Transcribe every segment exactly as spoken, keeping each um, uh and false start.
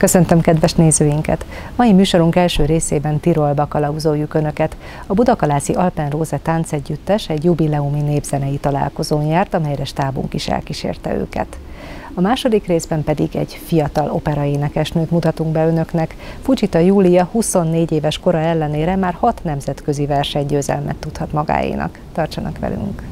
Köszöntöm kedves nézőinket! Mai műsorunk első részében Tirolba kalauzoljuk Önöket. A Budakalászi Alpen Rose táncegyüttes egy jubileumi népzenei találkozón járt, amelyre stábunk is elkísérte őket. A második részben pedig egy fiatal operaénekesnőt mutatunk be Önöknek. Fucsita Júlia huszonnégy éves kora ellenére már hat nemzetközi versenygyőzelmet tudhat magáénak. Tartsanak velünk!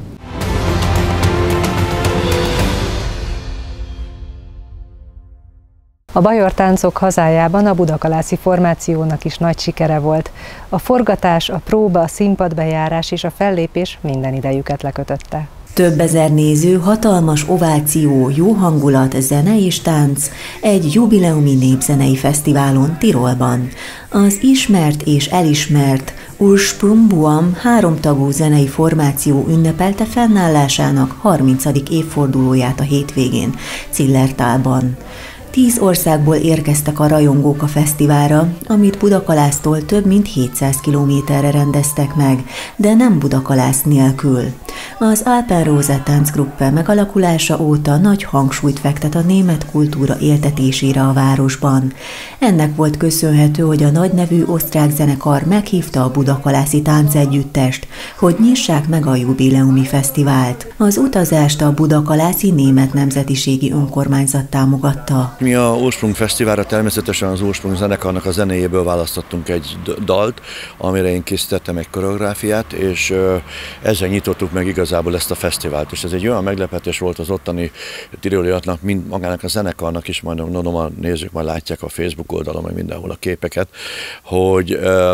A bajor táncok hazájában a budakalászi formációnak is nagy sikere volt. A forgatás, a próba, a színpadbejárás és a fellépés minden idejüket lekötötte. Több ezer néző, hatalmas ováció, jó hangulat, zene és tánc egy jubileumi népzenei fesztiválon Tirolban. Az ismert és elismert Ursprungbuam háromtagú zenei formáció ünnepelte fennállásának harmincadik évfordulóját a hétvégén Zillertalban. Tíz országból érkeztek a rajongók a fesztiválra, amit Budakalásztól több mint hétszáz kilométerre rendeztek meg, de nem Budakalász nélkül. Az Alpen Rose táncgruppe megalakulása óta nagy hangsúlyt fektet a német kultúra éltetésére a városban. Ennek volt köszönhető, hogy a nagynevű osztrák zenekar meghívta a budakalászi táncegyüttest, hogy nyissák meg a jubileumi fesztivált. Az utazást a budakalászi német nemzetiségi önkormányzat támogatta. Mi a Ursprung Fesztiválra természetesen az Ursprung zenekarnak a zenéjéből választottunk egy dalt, amire én készítettem egy koreográfiát, és ezzel nyitottuk meg igazából ezt a fesztivált. És ez egy olyan meglepetés volt az ottani tiroliaknak, mind magának a zenekarnak is, majd mondom, a nézők majd látják a Facebook oldalon, meg mindenhol a képeket, hogy,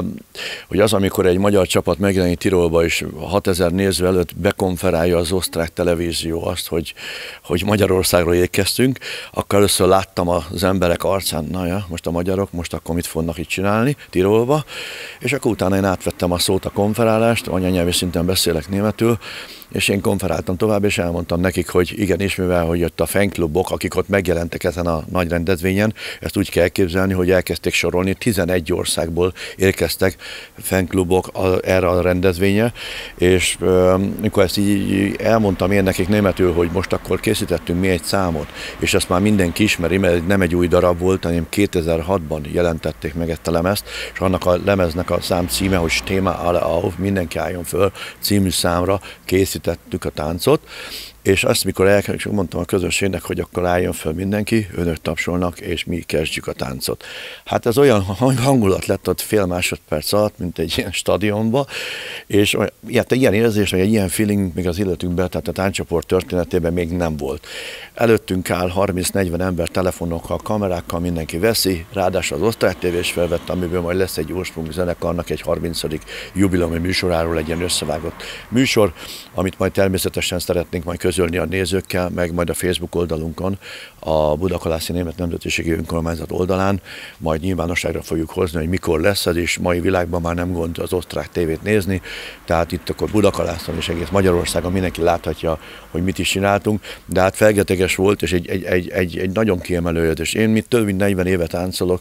hogy az, amikor egy magyar csapat megjelenik Tirolba, és hatezer néző előtt bekonferálja az osztrák televízió azt, hogy, hogy Magyarországról érkeztünk, akkor először láttam az emberek arcán, na ja, most a magyarok, most akkor mit fognak itt csinálni Tirolba, és akkor utána én átvettem a szót, a konferálást, anyanyelvi szinten beszélek németül, és én konferáltam tovább, és elmondtam nekik, hogy igenis, mivel hogy jött a fanklubok, akik ott megjelentek ezen a nagy rendezvényen, ezt úgy kell elképzelni, hogy elkezdték sorolni, tizenegy országból érkeztek fanklubok erre a rendezvényre, és amikor ezt így elmondtam én nekik németül, hogy most akkor készítettünk mi egy számot, és ezt már mindenki ismeri, mert nem egy új darab volt, hanem kétezer-hatban jelentették meg ezt a lemezt, és annak a lemeznek a szám címe, hogy Stimme alle auf, mindenki álljon föl című számra készítettük a táncot, és azt, mikor elkezdtük, mondtam a közönségnek, hogy akkor álljon föl mindenki, önök tapsolnak, és mi kezdjük a táncot. Hát ez olyan hangulat lett ott fél másodperc alatt, mint egy ilyen stadionba, és hát ilyen érzés, vagy egy ilyen feeling még az illetünkben, tehát a tánccsoport történetében még nem volt. Előttünk áll harminc-negyven ember telefonokkal, kamerákkal, mindenki veszi, ráadásul az osztrák té vé is felvett, amiből majd lesz egy Ursprung zenekarnak egy harmincadik jubileumi műsoráról egy ilyen összevágott műsor, amit majd természetesen szeretnénk majd közölni a nézőkkel, meg majd a Facebook oldalunkon, a Budakalászi Német Nemzetiségi Önkormányzat oldalán, majd nyilvánosságra fogjuk hozni, hogy mikor lesz ez, és mai világban már nem gond az osztrák tévét nézni, tehát itt akkor Budakalászon és egész Magyarországon mindenki láthatja, hogy mit is csináltunk, de hát felgeteges volt, és egy, egy, egy, egy, egy nagyon kiemelő érzés. Én mit több mint negyven éve táncolok,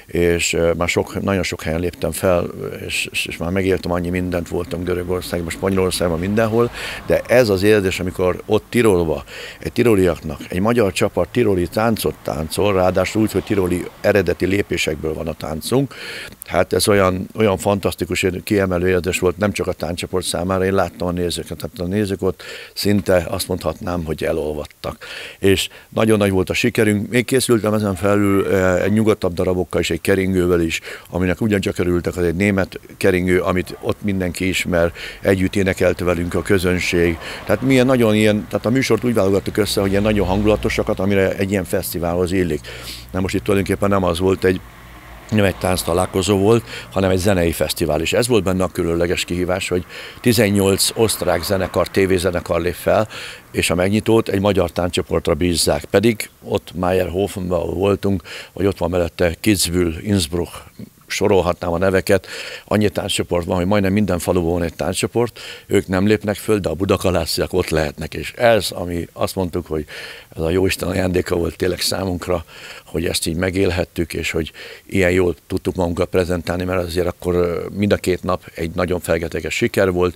és már sok, nagyon sok helyen léptem fel, és, és már megéltem annyi mindent, voltam Görögországban, Spanyolországban, mindenhol, de ez az érzés, amikor ott Tirolba, egy tiroliaknak, egy magyar csapat tiroli táncot táncol, ráadásul úgy, hogy tiroli eredeti lépésekből van a táncunk. Hát ez olyan, olyan fantasztikus, kiemelő érzés volt nem csak a tánccsoport számára, én láttam a nézőket, tehát a nézők ott szinte azt mondhatnám, hogy elolvadtak. És nagyon nagy volt a sikerünk, még készültem ezen felül egy nyugodtabb darabokkal és egy keringővel is, aminek ugyancsak örültek, az egy német keringő, amit ott mindenki ismer, együtt énekelte velünk a közönség. Tehát milyen nagyon ilyen, tehát a műsort úgy válogattuk össze, hogy ilyen nagyon hangulatosakat, amire egy ilyen fesztiválhoz illik. Na most itt tulajdonképpen nem az volt, egy nem egy tánc találkozó volt, hanem egy zenei fesztivál is. Ez volt benne a különleges kihívás, hogy tizennyolc osztrák zenekar, tévézenekar lép fel, és a megnyitót egy magyar tánccsoportra bízzák. Pedig ott Mayerhofenben voltunk, vagy ott van mellette Kitzbühel, Innsbruck, sorolhatnám a neveket, annyi tánccsoport van, hogy majdnem minden faluban van egy tánccsoport, ők nem lépnek föl, de a budakalásziak ott lehetnek, és ez, ami azt mondtuk, hogy ez a jóisten ajándéka volt tényleg számunkra, hogy ezt így megélhettük, és hogy ilyen jól tudtuk magunkat prezentálni, mert azért akkor mind a két nap egy nagyon felgeteges siker volt.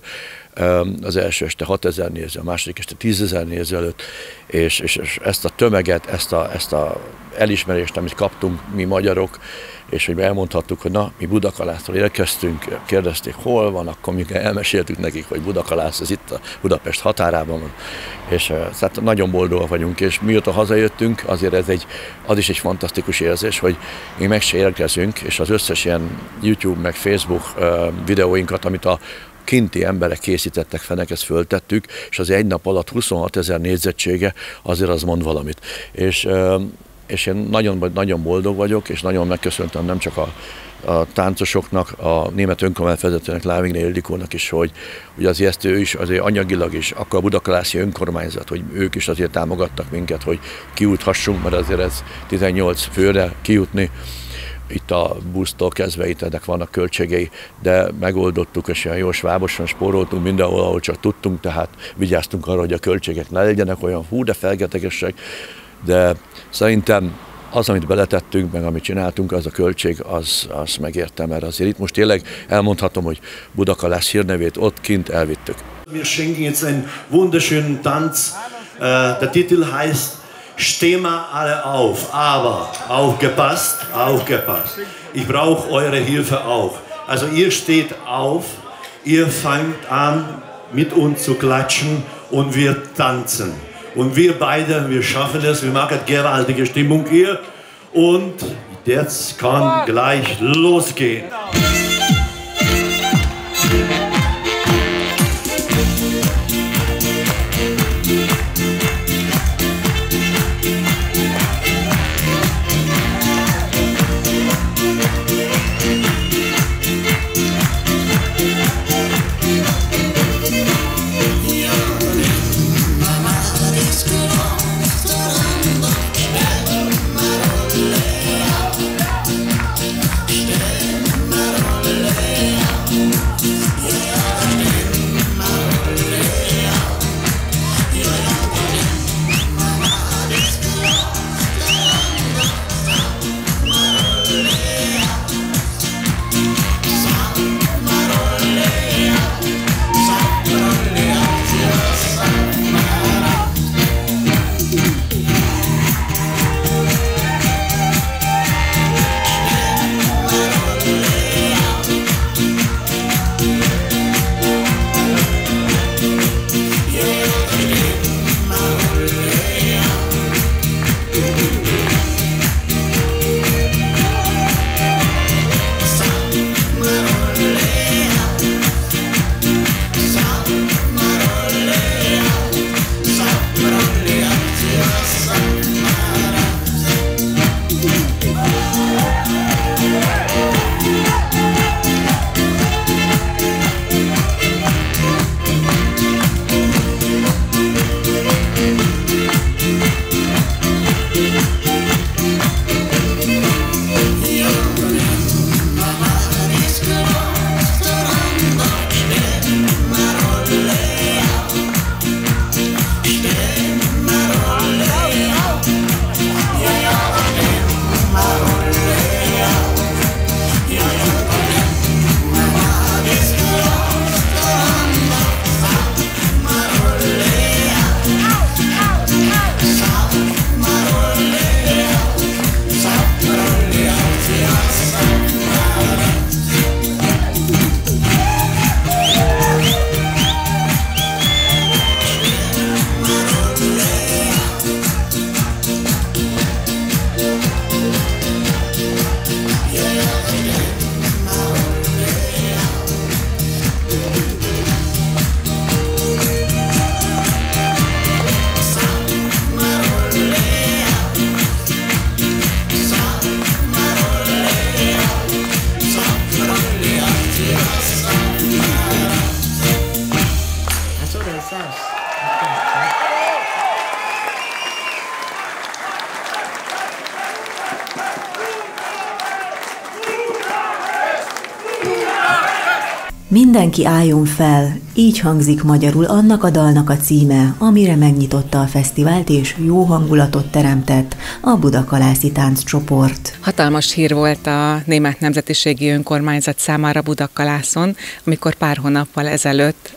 Az első este hatezer néző, a második este tízezer néző előtt, és, és, és ezt a tömeget, ezt a, ezt a elismerést, amit kaptunk mi magyarok, és hogy elmondhattuk, hogy na, mi Budakalásztól érkeztünk, kérdezték, hol van, akkor mi elmeséltük nekik, hogy Budakalász, ez itt a Budapest határában van, és hát nagyon boldogak vagyunk, és mióta hazajöttünk, azért ez egy, az is egy fantasztikus érzés, hogy mi meg se érkezünk, és az összes ilyen YouTube meg Facebook videóinkat, amit a kinti emberek készítettek fel, ezt föltettük, és az egy nap alatt huszonhat ezer négyzetsége, azért az mond valamit. És, és én nagyon, nagyon boldog vagyok, és nagyon megköszöntem nem csak a, a táncosoknak, a német önkormányzat vezetőnek, Lávingne Ildikónak is, hogy, hogy azért ezt ő is azért anyagilag is, akkor a budakalászi önkormányzat, hogy ők is azért támogattak minket, hogy kijuthassunk, mert azért ez tizennyolc főre kijutni, itt a busztól kezdve itt ennek vannak költségei, de megoldottuk, és olyan jó svábosan spóroltunk mindenhol, ahol csak tudtunk, tehát vigyáztunk arra, hogy a költségek ne legyenek olyan hú, de felgetegesek, de szerintem az, amit beletettünk, meg amit csináltunk, az a költség, az, az megérte, mert azért itt most tényleg elmondhatom, hogy Budakalász hírnevét ott kint elvittük. Wir schenken jetzt einen wunderschönen Tanz. Der Titel heißt Stehen wir alle auf, aber aufgepasst, aufgepasst. Ich brauche eure Hilfe auch. Also ihr steht auf, ihr fangt an mit uns zu klatschen und wir tanzen. Und wir beide, wir schaffen es, wir machen gewaltige Stimmung hier und jetzt kann gleich losgehen. Mindenki álljon fel, így hangzik magyarul annak a dalnak a címe, amire megnyitotta a fesztivált és jó hangulatot teremtett a budakalászi tánccsoport. Hatalmas hír volt a Német Nemzetiségi Önkormányzat számára Budakalászon, amikor pár hónappal ezelőtt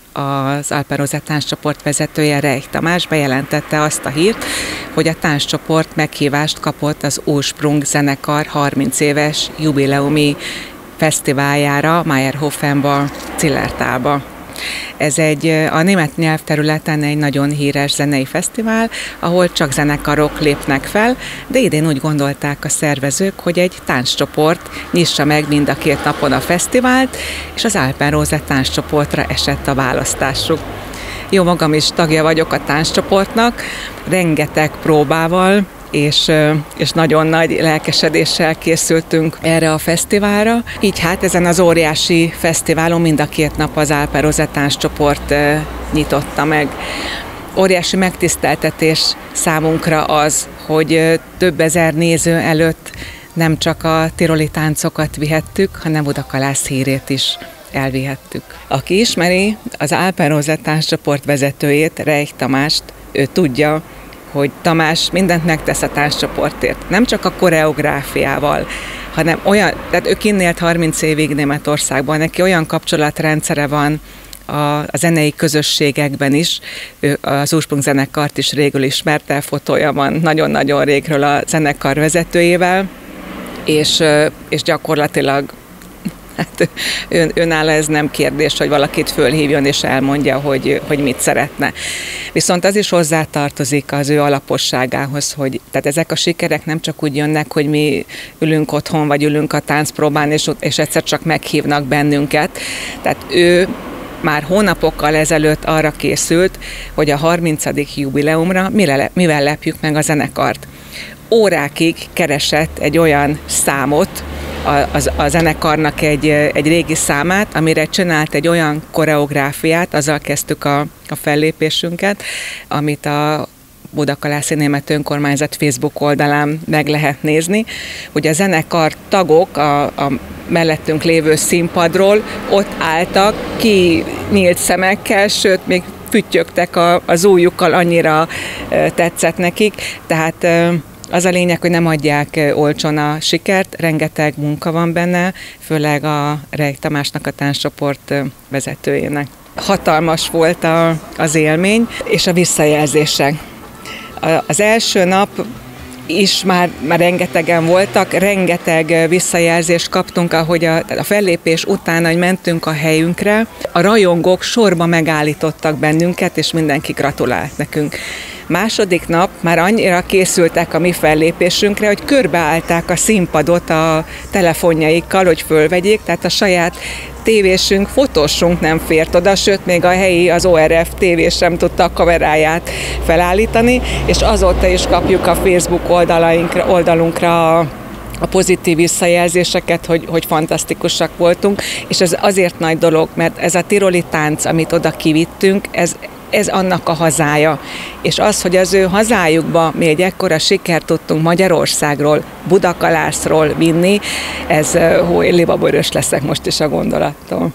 az Alpen Rose tánccsoport vezetője, Reich Tamás bejelentette azt a hírt, hogy a tánccsoport meghívást kapott az Ursprung zenekar harminc éves jubileumi fesztiváljára Mayerhofenba, Zillertalba. Ez egy a német nyelvterületen egy nagyon híres zenei fesztivál, ahol csak zenekarok lépnek fel, de idén úgy gondolták a szervezők, hogy egy tánccsoport nyissa meg mind a két napon a fesztivált, és az Alpen Rose tánccsoportra esett a választásuk. Jó magam is tagja vagyok a tánccsoportnak, rengeteg próbával, és, és nagyon nagy lelkesedéssel készültünk erre a fesztiválra. Így hát ezen az óriási fesztiválon mind a két nap az Alpen Rose tánccsoport nyitotta meg. Óriási megtiszteltetés számunkra az, hogy több ezer néző előtt nem csak a tiroli táncokat vihettük, hanem Budakalász hírét is elvihettük. Aki ismeri az Alpen Rose tánccsoport vezetőjét, Reich Tamást, ő tudja, hogy Tamás mindent megtesz a tánccsoportért. Nem csak a koreográfiával, hanem olyan, tehát ő kinn élt harminc évig Németországban, neki olyan kapcsolatrendszere van a, a zenei közösségekben is, ő az Ursprung zenekart is régül ismerte, fotója van nagyon-nagyon régről a zenekar vezetőjével, és, és gyakorlatilag hát ön, önálló ez nem kérdés, hogy valakit fölhívjon és elmondja, hogy, hogy mit szeretne. Viszont az is hozzátartozik az ő alaposságához, hogy tehát ezek a sikerek nem csak úgy jönnek, hogy mi ülünk otthon, vagy ülünk a táncpróbán, és, és egyszer csak meghívnak bennünket. Tehát ő már hónapokkal ezelőtt arra készült, hogy a harmincadik jubileumra mire, mivel lepjük meg a zenekart. Órákig keresett egy olyan számot, A, a, a zenekarnak egy, egy régi számát, amire csinált egy olyan koreográfiát, azzal kezdtük a, a fellépésünket, amit a Budakalászi Német Önkormányzat Facebook oldalán meg lehet nézni, hogy a zenekar tagok a, a mellettünk lévő színpadról ott álltak, kinyílt szemekkel, sőt, még füttyögtek a, az ujjukkal, annyira tetszett nekik, tehát az a lényeg, hogy nem adják olcsón a sikert, rengeteg munka van benne, főleg a Reich Tamásnak, a tánccsoport vezetőjének. Hatalmas volt a, az élmény és a visszajelzések. Az első nap is már, már rengetegen voltak, rengeteg visszajelzést kaptunk, ahogy a, a fellépés után, hogy mentünk a helyünkre, a rajongók sorba megállítottak bennünket, és mindenki gratulált nekünk. Második nap már annyira készültek a mi fellépésünkre, hogy körbeállták a színpadot a telefonjaikkal, hogy fölvegyék, tehát a saját tévésünk, fotósunk nem fért oda, sőt, még a helyi, az o er ef tévés sem tudta a kameráját felállítani, és azóta is kapjuk a Facebook oldalainkra, oldalunkra a a pozitív visszajelzéseket, hogy, hogy fantasztikusak voltunk, és ez azért nagy dolog, mert ez a tiroli tánc, amit oda kivittünk, ez ez annak a hazája. És az, hogy az ő hazájukba mi egy ekkora sikert tudtunk Magyarországról, Budakalászról vinni, ez, hú, én libabőrös leszek most is a gondolattól.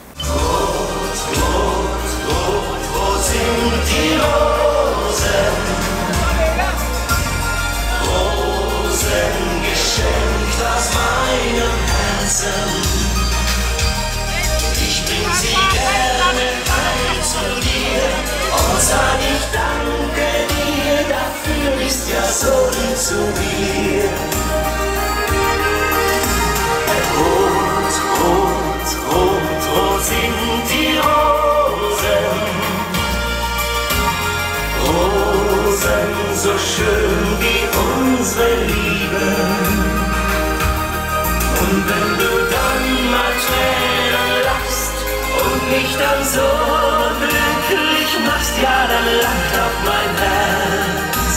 Sag ich danke dir, dafür bist ja so lieb zu mir. Rot, rot, rot, rot sind die Rosen. Rosen so schön wie unsere Liebe. Und wenn du dann mal Tränen lachst und mich dann so glücklich machst, ja, dann lacht auch mein Herz.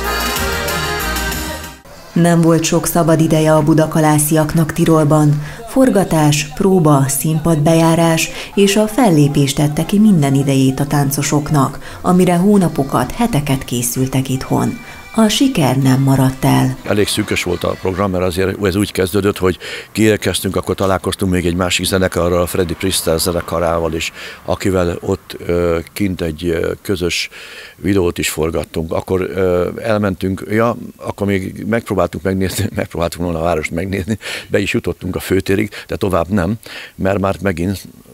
Nem volt sok szabad ideje a budakalásziaknak Tirolban. Forgatás, próba, színpadbejárás és a fellépés tette ki minden idejét a táncosoknak, amire hónapokat, heteket készültek itthon. A siker nem maradt el. Elég szűkös volt a program, mert azért ez úgy kezdődött, hogy kiérkeztünk, akkor találkoztunk még egy másik zenekarral, a Freddy Priester zenekarával is, akivel ott ö, kint egy ö, közös videót is forgattunk. Akkor ö, elmentünk, ja, akkor még megpróbáltunk megnézni, megpróbáltunk volna a várost megnézni, be is jutottunk a főtérig, de tovább nem, mert már megint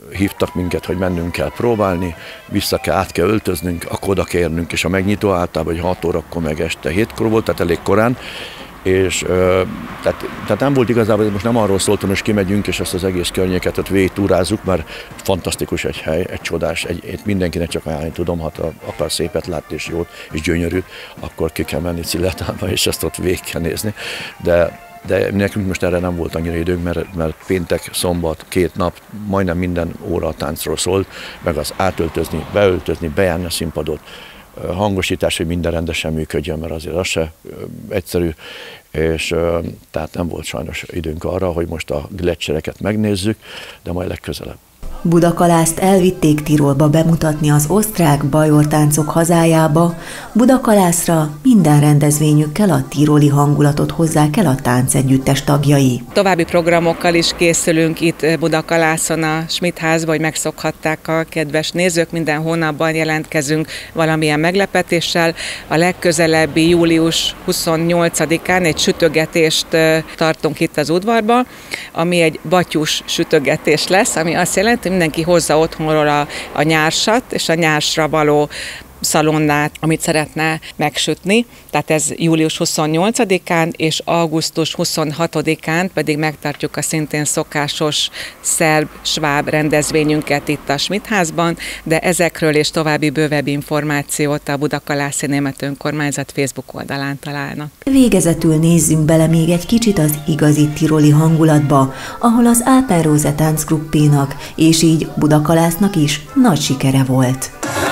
hívtak minket, hogy mennünk kell próbálni, vissza kell, át kell öltöznünk, akkor oda kell érnünk, és a megnyitó általában, hogy hat órakor meg este hétkor volt, tehát elég korán, és tehát, tehát nem volt igazából, most nem arról szólt, hogy most kimegyünk, és azt az egész környéket ott végig túrázzuk, mert fantasztikus egy hely, egy csodás, egy, egy mindenkinek csak ajánlani tudom, ha akar szépet látni és jót, és gyönyörűt, akkor ki kell menni Cillatába, és ezt ott végig kell nézni, de De nekünk most erre nem volt annyira időnk, mert, mert péntek, szombat, két nap, majdnem minden óra a táncról szólt, meg az átöltözni, beöltözni, bejárni a színpadot, hangosítás, hogy minden rendesen működjön, mert azért az se egyszerű, és tehát nem volt sajnos időnk arra, hogy most a gletszereket megnézzük, de majd legközelebb. Budakalászt elvitték Tirolba bemutatni az osztrák bajortáncok hazájába. Budakalászra minden rendezvényükkel a tiroli hangulatot hozzák el a táncegyüttes tagjai. További programokkal is készülünk itt Budakalászon a Schmidt házban, hogy megszokhatták a kedves nézők. Minden hónapban jelentkezünk valamilyen meglepetéssel. A legközelebbi július huszonnyolcadikán egy sütögetést tartunk itt az udvarba, ami egy batyus sütögetés lesz, ami azt jelenti, mindenki hozza otthonról a, a nyársat, és a nyársra való szalonnát, amit szeretne megsütni. Tehát ez július huszonnyolcadikán, és augusztus huszonhatodikán pedig megtartjuk a szintén szokásos szerb-sváb rendezvényünket itt a Schmidt házban, de ezekről és további bővebb információt a Budakalászi Német Önkormányzat Facebook oldalán találnak. Végezetül nézzünk bele még egy kicsit az igazi tiroli hangulatba, ahol az Alpenrose Tanzgruppénak és így Budakalásznak is nagy sikere volt.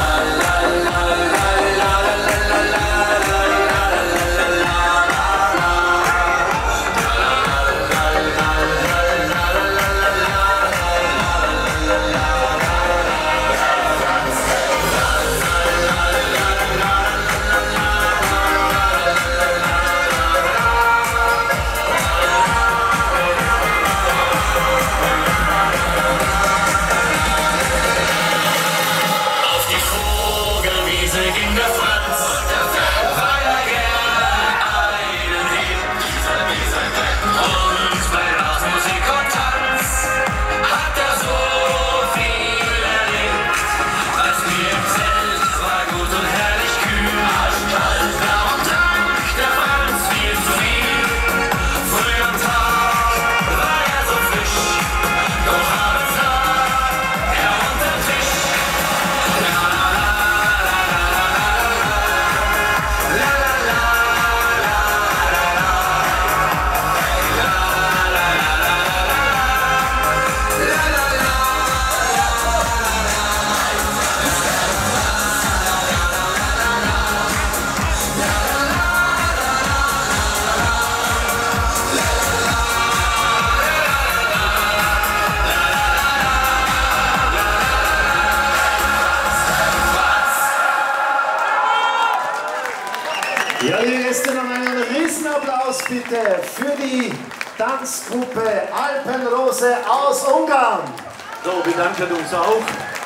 Ja, liebe Gäste, noch einen Riesenapplaus bitte für die Tanzgruppe Alpenrose aus Ungarn. So, bedanken uns auch.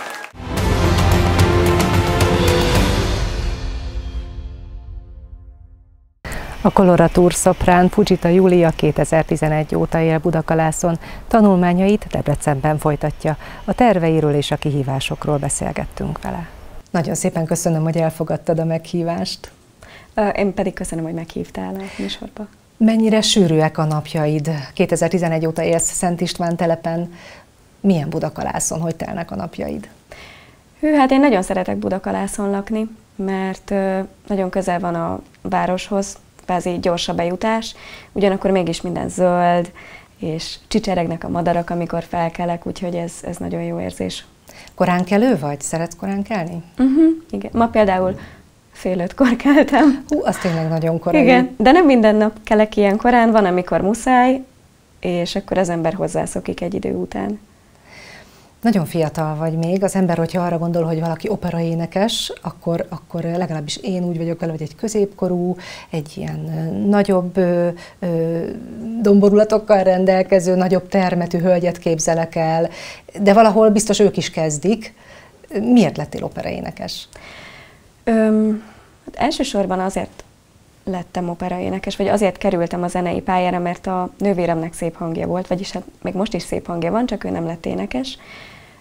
A koloratúr szoprán Fujita Júlia kétezer-tizenegy óta él Budakalászon, tanulmányait Debrecenben folytatja. A terveiről és a kihívásokról beszélgettünk vele. Nagyon szépen köszönöm, hogy elfogadtad a meghívást. Én pedig köszönöm, hogy meghívtál a műsorba. Mennyire sűrűek a napjaid? kétezer-tizenegy óta élsz Szent István telepen. Milyen Budakalászon? Hogy telnek a napjaid? Hű, hát én nagyon szeretek Budakalászon lakni, mert nagyon közel van a városhoz, kvázi gyors a bejutás, ugyanakkor mégis minden zöld, és csicseregnek a madarak, amikor felkelek, úgyhogy ez, ez nagyon jó érzés. Korán kelő vagy? Szeretsz korán kelni? Uh-huh, igen. Ma például fél ötkor keltem. Hú, az tényleg nagyon korai. Igen, de nem minden nap kelek ilyen korán, van, amikor muszáj, és akkor az ember hozzászokik egy idő után. Nagyon fiatal vagy még. Az ember, hogyha arra gondol, hogy valaki operaénekes, akkor, akkor legalábbis én úgy vagyok vele, hogy egy középkorú, egy ilyen nagyobb ö, ö, domborulatokkal rendelkező, nagyobb termetű hölgyet képzelek el, de valahol biztos ők is kezdik. Miért lettél operaénekes? Öm, hát elsősorban azért lettem operaénekes, vagy azért kerültem a zenei pályára, mert a nővéremnek szép hangja volt, vagyis hát még most is szép hangja van, csak ő nem lett énekes.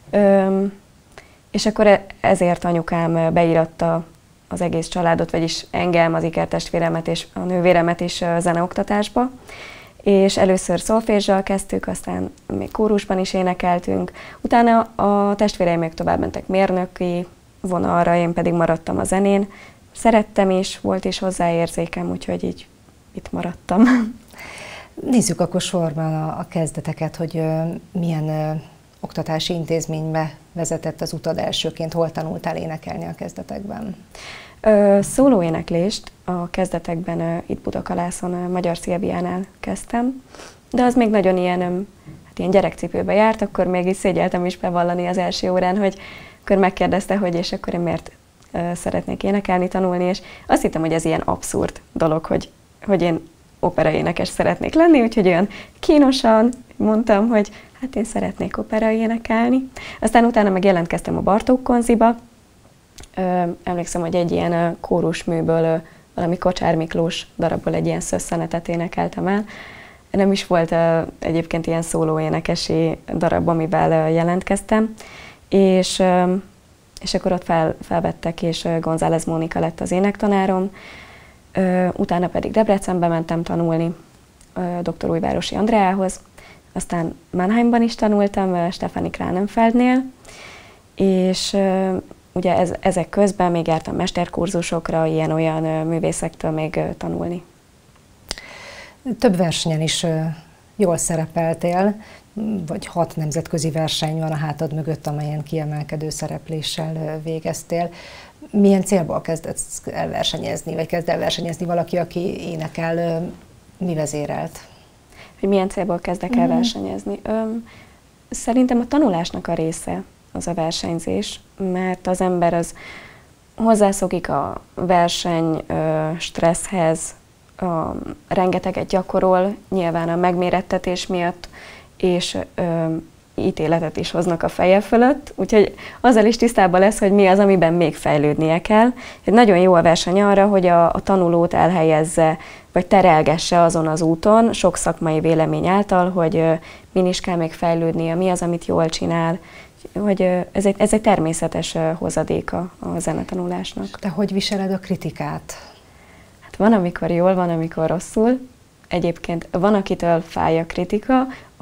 Öm, és akkor ezért anyukám beíratta az egész családot, vagyis engem, az ikertestvéremet és a nővéremet is zeneoktatásba. És először szolfézzsal kezdtük, aztán még kórusban is énekeltünk. Utána a testvéreim még tovább mentek mérnöki vonalra, én pedig maradtam a zenén. Szerettem is, volt is hozzá érzékem, úgyhogy így itt maradtam. Nézzük akkor sorban a, a kezdeteket, hogy ö, milyen ö, oktatási intézménybe vezetett az utad elsőként, hol tanultál énekelni a kezdetekben? Ö, szólóéneklést a kezdetekben ö, itt Budakalászon, ö, Magyar Szilviánál kezdtem, de az még nagyon ilyen, ö, hát ilyen gyerekcipőbe járt, akkor még is szégyeltem is bevallani az első órán, hogy akkor megkérdezte, hogy és akkor én miért ö, szeretnék énekelni, tanulni, és azt hittem, hogy ez ilyen abszurd dolog, hogy, hogy én operaénekes szeretnék lenni, úgyhogy olyan kínosan mondtam, hogy hát én szeretnék operaénekelni. Aztán utána meg jelentkeztem a Bartók Konziba. Ö, emlékszem, hogy egy ilyen ö, kórusműből, ö, valami Kocsár Miklós darabból egy ilyen szösszenetet énekeltem el. Nem is volt ö, egyébként ilyen szólóénekesi darab, amivel ö, jelentkeztem. És, ö, és akkor ott fel, felvettek, és ö, González Mónika lett az énektanárom. Ö, utána pedig Debrecenbe mentem tanulni ö, dr. Újvárosi Andreához. Aztán Mannheimban is tanultam, ö, Stefanie Kranenfeldnél. És ö, ugye ez, ezek közben még jártam mesterkurzusokra, ilyen-olyan ö, művészektől még ö, tanulni. Több versenyen is ö, jól szerepeltél, vagy hat nemzetközi verseny van a hátad mögött, amelyen kiemelkedő szerepléssel ö, végeztél. Milyen célból kezdesz el versenyezni, vagy kezd el versenyezni valaki, aki énekel, ö, mi vezérelt? Hogy milyen célból kezdek el mm. versenyezni? Ö, szerintem a tanulásnak a része az a versenyzés, mert az ember az hozzászokik a verseny ö, stresszhez, ö, rengeteget gyakorol, nyilván a megmérettetés miatt, és ö, ítéletet is hoznak a feje fölött, úgyhogy azzal is tisztában lesz, hogy mi az, amiben még fejlődnie kell. Egy nagyon jó a verseny arra, hogy a, a tanulót elhelyezze, vagy terelgesse azon az úton, sok szakmai vélemény által, hogy ö, min is kell még fejlődnie, mi az, amit jól csinál, hogy ez egy, ez egy természetes hozadéka a zenetanulásnak. De hogy viseled a kritikát? Hát van, amikor jól, van, amikor rosszul. Egyébként van, akitől fáj a kritika, a,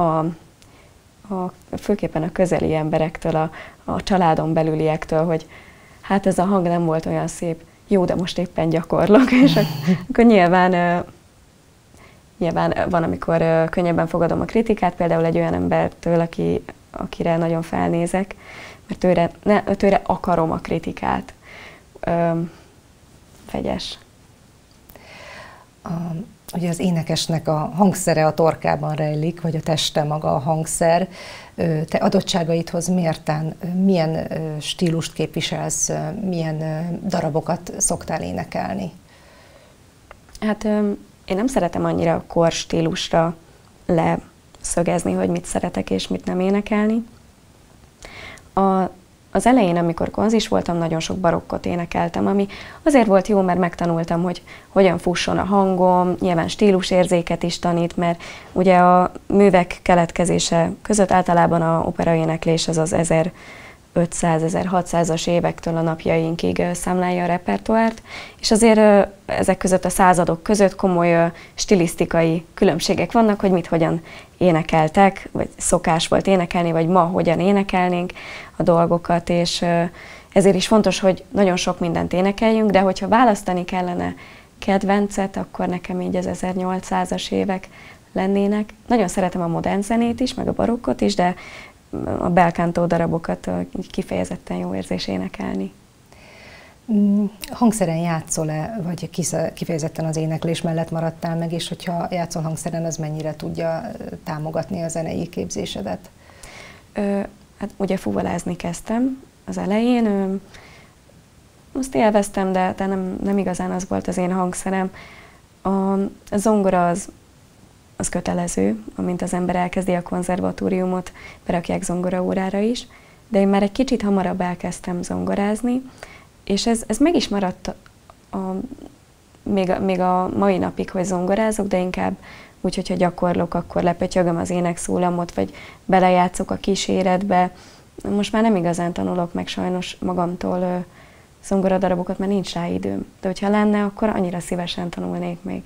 a, főképpen a közeli emberektől, a, a családon belüliektől, hogy hát ez a hang nem volt olyan szép, jó, de most éppen gyakorlok, és akkor nyilván, nyilván van, amikor könnyebben fogadom a kritikát, például egy olyan embertől, aki akire nagyon felnézek, mert tőle, ne, tőle akarom a kritikát. Öm, vegyes. A, ugye az énekesnek a hangszere a torkában rejlik, vagy a teste maga a hangszer. Te adottságaidhoz mérten milyen stílust képviselsz, milyen darabokat szoktál énekelni? Hát öm, én nem szeretem annyira a kor stílusra le szögezni, hogy mit szeretek és mit nem énekelni. A, az elején, amikor konzis voltam, nagyon sok barokkot énekeltem, ami azért volt jó, mert megtanultam, hogy hogyan fusson a hangom, nyilván stílusérzéket is tanít, mert ugye a művek keletkezése között általában a operaéneklés az az ezerötszáz-ezerhatszázas évektől a napjainkig számlálja a repertoárt, és azért ezek között a századok között komoly stilisztikai különbségek vannak, hogy mit hogyan énekeltek, vagy szokás volt énekelni, vagy ma hogyan énekelnénk a dolgokat, és ezért is fontos, hogy nagyon sok mindent énekeljünk, de hogyha választani kellene kedvencet, akkor nekem így az ezernyolcszázas évek lennének. Nagyon szeretem a modern zenét is, meg a barokkot is, de a bel canto darabokat kifejezetten jó érzés énekelni. Hangszeren játszol-e, vagy kifejezetten az éneklés mellett maradtál meg, és hogyha játszol hangszeren, az mennyire tudja támogatni a zenei képzésedet? Ö, hát ugye fuvolázni kezdtem az elején, ö, azt élveztem, de, de nem, nem igazán az volt az én hangszerem. A, a zongora az, az kötelező, amint az ember elkezdi a konzervatóriumot, berakják zongoraórára is, de én már egy kicsit hamarabb elkezdtem zongorázni, és ez, ez meg is maradt a, még, a, még a mai napig, hogy zongorázok, de inkább úgy, hogyha gyakorlok, akkor lepötyögöm az énekszólamot, vagy belejátszok a kíséretbe. Most már nem igazán tanulok meg sajnos magamtól zongoradarabokat, mert nincs rá időm. De hogyha lenne, akkor annyira szívesen tanulnék még.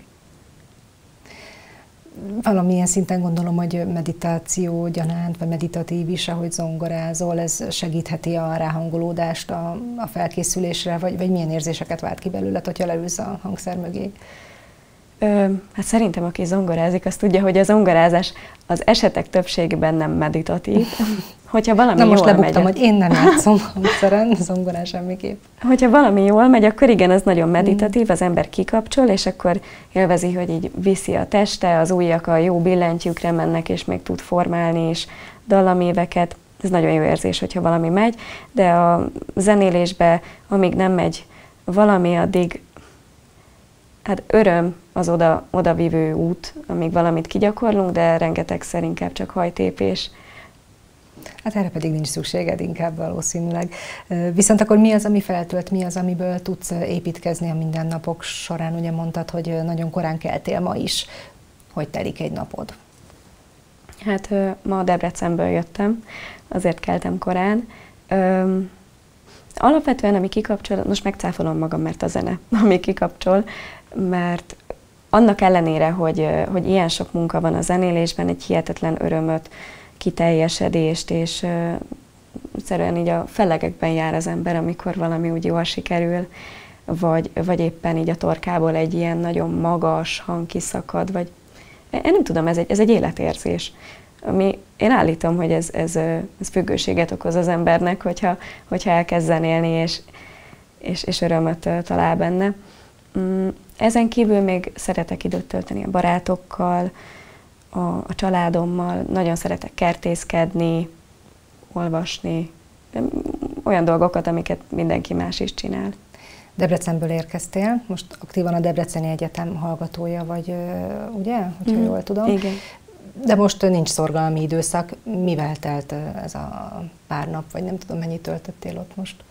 Valamilyen szinten gondolom, hogy meditáció gyanánt, vagy meditatív is, ahogy zongorázol, ez segítheti a ráhangolódást a, a felkészülésre, vagy, vagy milyen érzéseket vált ki belőled, hogyha leülsz a hangszer mögé? Ö, hát szerintem, aki zongorázik, az tudja, hogy a zongorázás az esetek többségében nem meditatív. Hogyha valami Na most jól lebuktam, megy, hogy én nem játszom hangszeren, zongorán semmiképp. Hogyha valami jól megy, akkor igen, az nagyon meditatív, az ember kikapcsol, és akkor élvezi, hogy így viszi a teste, az ujjak a jó billentyűkre mennek, és még tud formálni is dallaméveket. Ez nagyon jó érzés, hogyha valami megy, de a zenélésbe, amíg nem megy valami, addig hát öröm az oda, odavívő út, amíg valamit kigyakorlunk, de rengetegszer inkább csak hajtépés. Hát erre pedig nincs szükséged inkább valószínűleg. Viszont akkor mi az, ami feltölt, mi az, amiből tudsz építkezni a mindennapok során? Ugye mondtad, hogy nagyon korán keltél ma is. Hogy telik egy napod? Hát ma Debrecenből jöttem, azért keltem korán. Alapvetően, ami kikapcsol, most megcáfolom magam, mert a zene, ami kikapcsol, mert annak ellenére, hogy, hogy ilyen sok munka van a zenélésben, egy hihetetlen örömöt, kiteljesedést, és uh, egyszerűen így a felegekben jár az ember, amikor valami úgy jól sikerül, vagy, vagy éppen így a torkából egy ilyen nagyon magas hang kiszakad, vagy én nem tudom, ez egy, ez egy életérzés. Ami, én állítom, hogy ez, ez, ez függőséget okoz az embernek, hogyha, hogyha elkezd zenélni, és, és, és örömöt talál benne. Ezen kívül még szeretek időt tölteni a barátokkal, a, a családommal, nagyon szeretek kertészkedni, olvasni, olyan dolgokat, amiket mindenki más is csinál. Debrecenből érkeztél, most aktívan a Debreceni Egyetem hallgatója vagy, ugye? Hogyha mm. jól tudom. Igen. De most nincs szorgalmi időszak. Mivel telt ez a pár nap, vagy nem tudom, mennyit töltöttél ott most?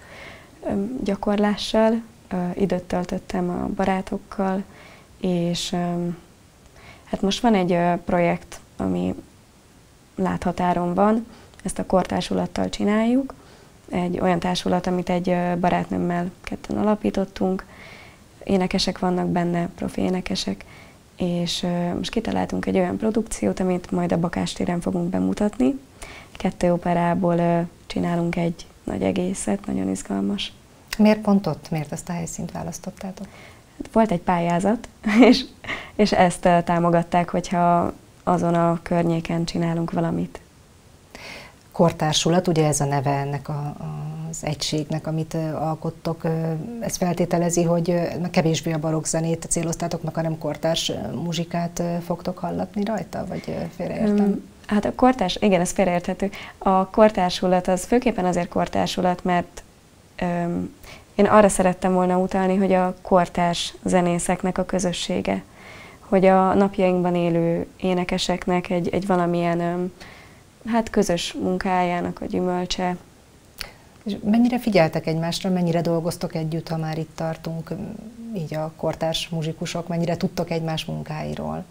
Gyakorlással, időt töltöttem a barátokkal, és hát most van egy projekt, ami láthatáron van, ezt a kortársulattal csináljuk. Egy olyan társulat, amit egy barátnőmmel ketten alapítottunk. Énekesek vannak benne, profi énekesek, és most kitaláltunk egy olyan produkciót, amit majd a Bakástéren fogunk bemutatni. Kettő operából csinálunk egy nagy egészet, nagyon izgalmas. Miért pont ott? Miért ezt a helyszínt választottátok? Volt egy pályázat, és, és ezt támogatták, hogyha azon a környéken csinálunk valamit. Kortársulat, ugye ez a neve ennek a, az egységnek, amit alkottok. Ez feltételezi, hogy kevésbé a barokk zenét céloztátok meg, hanem kortárs muzsikát fogtok hallatni rajta, vagy félreértem? Hát a kortárs, igen, ez félreérthető. A kortársulat az főképpen azért kortársulat, mert öm, én arra szerettem volna utalni, hogy a kortárs zenészeknek a közössége, hogy a napjainkban élő énekeseknek egy, egy valamilyen öm, hát közös munkájának a gyümölcse. És mennyire figyeltek egymásra, mennyire dolgoztok együtt, ha már itt tartunk, így a kortárs muzsikusok, mennyire tudtok egymás munkáiról?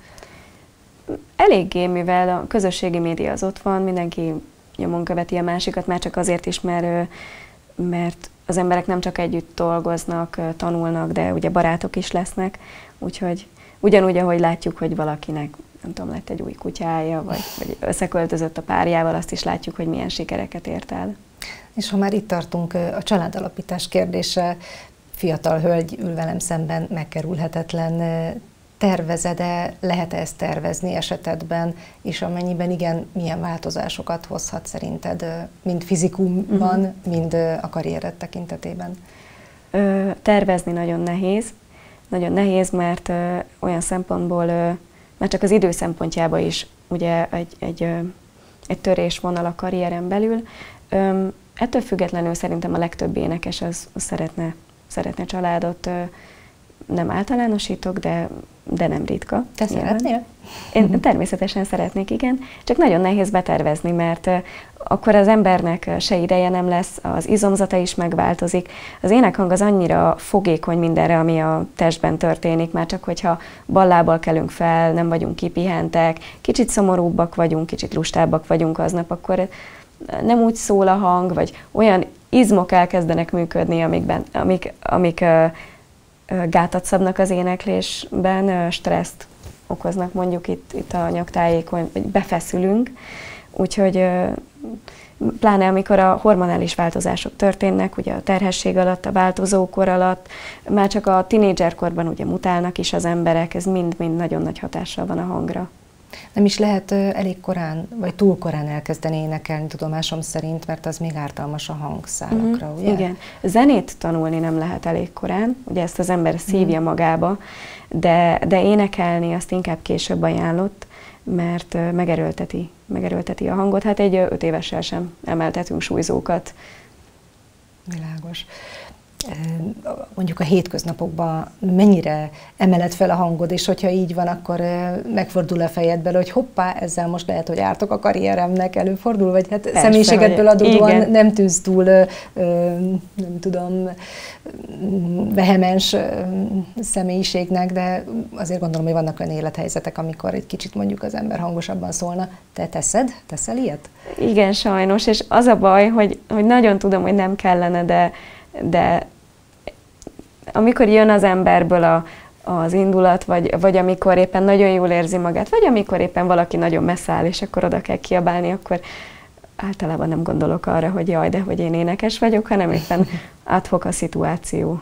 Eléggé, mivel a közösségi média az ott van, mindenki nyomon követi a másikat, már csak azért is, mert, mert az emberek nem csak együtt dolgoznak, tanulnak, de ugye barátok is lesznek, úgyhogy ugyanúgy, ahogy látjuk, hogy valakinek nem tudom, lett egy új kutyája, vagy, vagy összeköltözött a párjával, azt is látjuk, hogy milyen sikereket ért el. És ha már itt tartunk, a családalapítás kérdése, fiatal hölgy ül velem szemben, megkerülhetetlen. Tervezed-e, lehet-e ezt tervezni esetedben, és amennyiben igen, milyen változásokat hozhat szerinted, mind fizikumban, uh-huh. mind a karriered tekintetében? Ö, tervezni nagyon nehéz. Nagyon nehéz, mert ö, olyan szempontból, ö, már csak az idő szempontjából is ugye egy, egy, ö, egy törésvonal a karrieren belül. Ö, ettől függetlenül szerintem a legtöbb énekes az, az szeretne, szeretne családot. Ö, nem általánosítok, de, de nem ritka. Te nyilván. Szeretnél? Én természetesen szeretnék, igen. Csak nagyon nehéz betervezni, mert uh, akkor az embernek se ideje nem lesz, az izomzata is megváltozik. Az énekhang az annyira fogékony mindenre, ami a testben történik, már csak hogyha ballából kelünk fel, nem vagyunk kipihentek, kicsit szomorúbbak vagyunk, kicsit lustábbak vagyunk aznap, akkor nem úgy szól a hang, vagy olyan izmok elkezdenek működni, amikben, amik, amik ö, ö, gátat szabnak az éneklésben, ö, stresszt okoznak mondjuk itt, itt a nyaktájékon, vagy befeszülünk. Úgyhogy ö, pláne amikor a hormonális változások történnek, ugye a terhesség alatt, a változókor alatt, már csak a tinédzserkorban ugye mutálnak is az emberek, ez mind-mind nagyon nagy hatással van a hangra. Nem is lehet elég korán, vagy túl korán elkezdeni énekelni, tudomásom szerint, mert az még ártalmas a hangszálakra, uh-huh. ugye? Igen. Zenét tanulni nem lehet elég korán, ugye ezt az ember szívja magába, de, de énekelni azt inkább később ajánlott, mert megerőlteti, megerőlteti a hangot. Hát egy öt évessel sem emeltetünk súlyzókat. Világos. Mondjuk a hétköznapokban mennyire emeled fel a hangod, és hogyha így van, akkor megfordul a fejedből, hogy hoppá, ezzel most lehet, hogy ártok a karrieremnek, előfordul, vagy hát persze, személyiségedből adódóan igen. nem tűnsz túl, nem tudom, vehemens személyiségnek, de azért gondolom, hogy vannak olyan élethelyzetek, amikor egy kicsit mondjuk az ember hangosabban szólna. Te teszed? Teszel ilyet? Igen, sajnos, és az a baj, hogy, hogy nagyon tudom, hogy nem kellene, de de amikor jön az emberből a, az indulat, vagy, vagy amikor éppen nagyon jól érzi magát, vagy amikor éppen valaki nagyon messze áll, és akkor oda kell kiabálni, akkor általában nem gondolok arra, hogy jaj, de hogy én énekes vagyok, hanem éppen átfog a szituáció.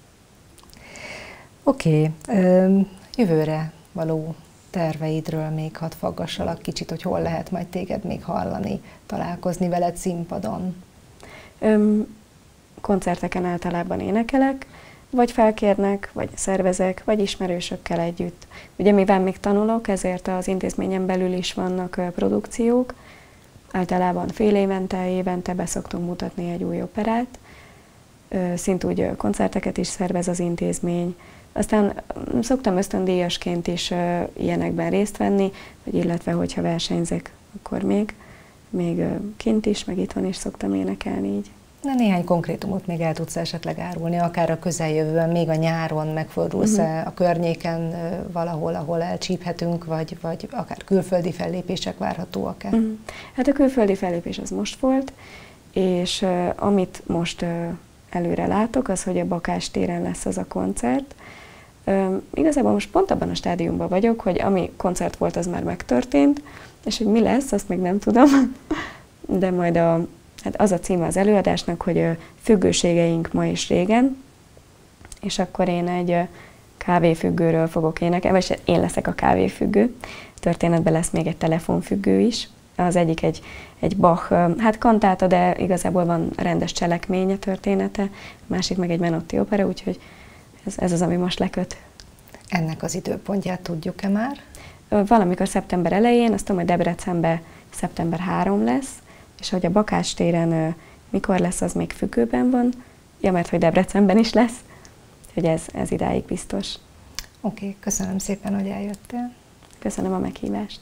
Oké, okay. Jövőre való terveidről még hadd faggassalak kicsit, hogy hol lehet majd téged még hallani, találkozni veled színpadon? Öm, koncerteken általában énekelek, vagy felkérnek, vagy szervezek, vagy ismerősökkel együtt. Ugye mivel még tanulok, ezért az intézményen belül is vannak produkciók. Általában fél évente, évente be szoktunk mutatni egy új operát. Szintúgy koncerteket is szervez az intézmény. Aztán szoktam ösztöndíjasként is ilyenekben részt venni, vagy illetve hogyha versenyzek, akkor még, még kint is, meg itthon is szoktam énekelni így. Na, néhány konkrétumot még el tudsz esetleg árulni, akár a közeljövőben, még a nyáron megfordulsz uh-huh. a környéken valahol, ahol elcsíphetünk, vagy, vagy akár külföldi fellépések várhatóak-e? Uh-huh. Hát a külföldi fellépés az most volt, és uh, amit most uh, előre látok, az, hogy a Bakás téren lesz az a koncert. Uh, igazából most pont abban a stádiumban vagyok, hogy ami koncert volt, az már megtörtént, és hogy mi lesz, azt még nem tudom, de majd a Hát az a címe az előadásnak, hogy függőségeink ma és régen, és akkor én egy kávéfüggőről fogok énekelni, vagy én leszek a kávéfüggő. Történetben lesz még egy telefonfüggő is. Az egyik egy, egy Bach, hát kantáta, de igazából van rendes cselekmény a története, a másik meg egy Menotti opera, úgyhogy ez, ez az, ami most leköt. Ennek az időpontját tudjuk-e már? Valamikor szeptember elején, azt tudom, hogy Debrecenben szeptember harmadika lesz, és hogy a Bakás téren mikor lesz, az még függőben van. Ja, mert hogy Debrecenben is lesz, hogy ez, ez idáig biztos. Oké, okay, köszönöm szépen, hogy eljöttél. Köszönöm a meghívást.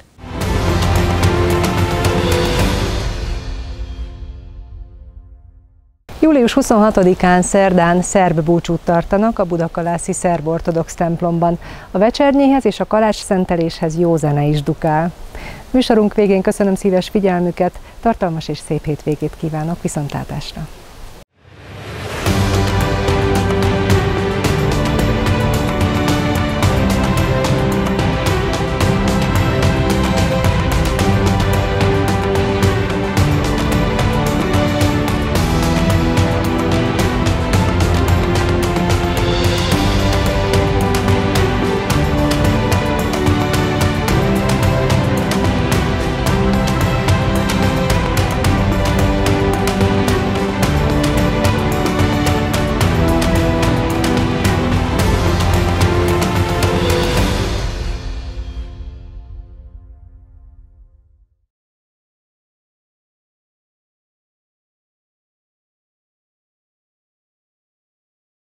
július huszonhatodikán szerdán szerb búcsút tartanak a budakalászi szerb ortodox templomban. A vecsernyéhez és a kalács szenteléshez jó zene is dukál. Műsorunk végén köszönöm szíves figyelmüket, tartalmas és szép hétvégét kívánok, viszontlátásra!